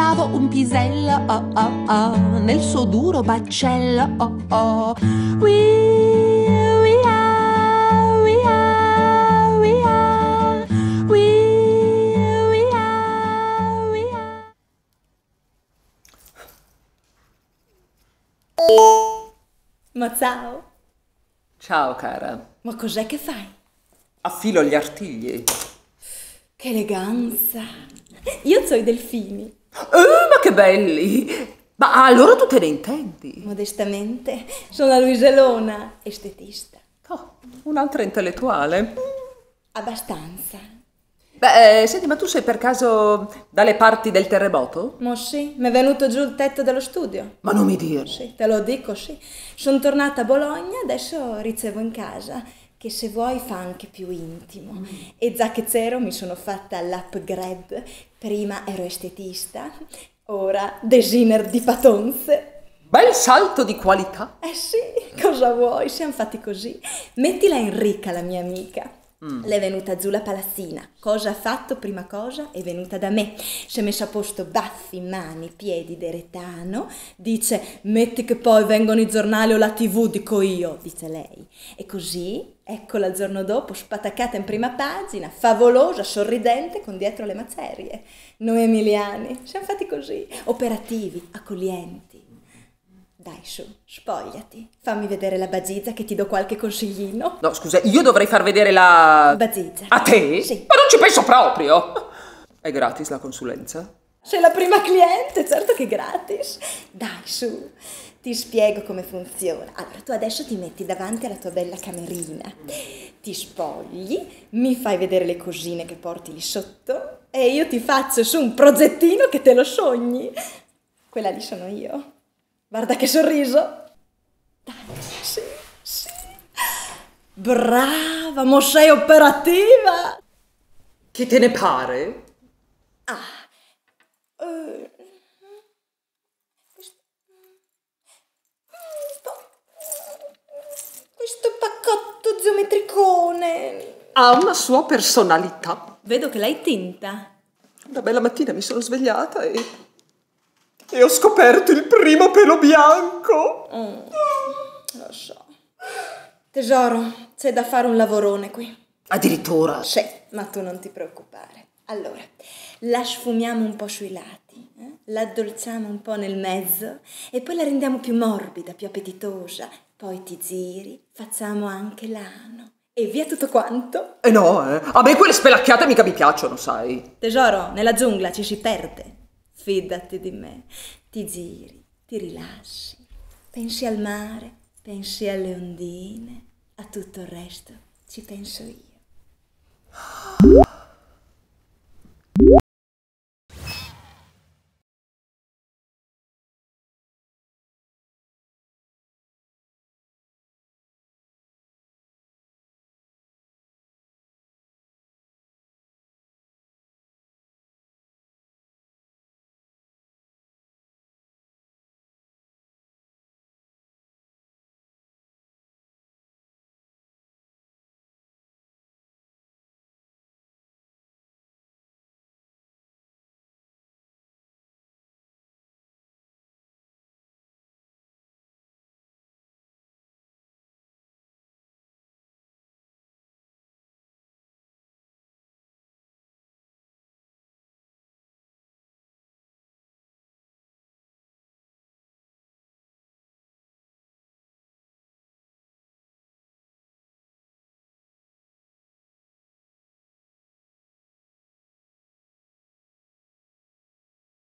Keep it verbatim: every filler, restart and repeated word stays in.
portavo un pisello, oh oh oh, nel suo duro baccello, oh oh. We, we are, we are, we are, we, we are, we are. Ma ciao! Ciao cara. Ma cos'è che fai? Affilo gli artigli. Che eleganza! Io so i delfini. Oh, ma che belli! Ma allora tu te ne intendi? Modestamente, sono la Luiselona, estetista. Oh, un'altra intellettuale. Abbastanza. Beh, eh, senti, ma tu sei per caso dalle parti del terremoto? Ma sì, mi è venuto giù il tetto dello studio. Ma non mi dire. Sì, te lo dico, sì. Sono tornata a Bologna, adesso ricevo in casa, che se vuoi fa anche più intimo. E già che c'ero mi sono fatta l'upgrade. Prima ero estetista, ora designer di patonze. Bel salto di qualità. Eh sì, cosa vuoi? Siamo fatti così. Mettila Enrica, la mia amica. Mm. Le è venuta giù la palazzina. Cosa ha fatto? Prima cosa è venuta da me. Si è messa a posto baffi, mani, piedi d'eretano. Dice, metti che poi vengono i giornali o la tivù, dico io, dice lei. E così, eccola il giorno dopo, spataccata in prima pagina, favolosa, sorridente, con dietro le macerie. Noi emiliani siamo fatti così, operativi, accoglienti. Dai su, spogliati, fammi vedere la bagiza che ti do qualche consiglino. No, scusa, io dovrei far vedere la... Bagiza. A te? Sì. Ma non ci penso proprio! È gratis la consulenza? Sei la prima cliente, certo che è gratis. Dai su, ti spiego come funziona. Allora, tu adesso ti metti davanti alla tua bella camerina, ti spogli, mi fai vedere le cosine che porti lì sotto e io ti faccio su un progettino che te lo sogni. Quella lì sono io. Guarda che sorriso! Dai, sì, sì. Brava, mo sei operativa! Che te ne pare? Ah. Uh. Questo... Questo paccotto geometricone. Ha una sua personalità. Vedo che l'hai tinta. Una bella mattina mi sono svegliata e... E ho scoperto il primo pelo bianco. Mm, lo so. Tesoro, c'è da fare un lavorone qui. Addirittura? Sì, ma tu non ti preoccupare. Allora, la sfumiamo un po' sui lati, eh? La addolciamo un po' nel mezzo e poi la rendiamo più morbida, più appetitosa. Poi ti giri, facciamo anche l'ano. E via tutto quanto. Eh no, eh. A me quelle spelacchiate mica mi piacciono, sai. Tesoro, nella giungla ci si perde. Fidati di me, ti giri, ti rilassi, pensi al mare, pensi alle ondine, a tutto il resto ci penso io.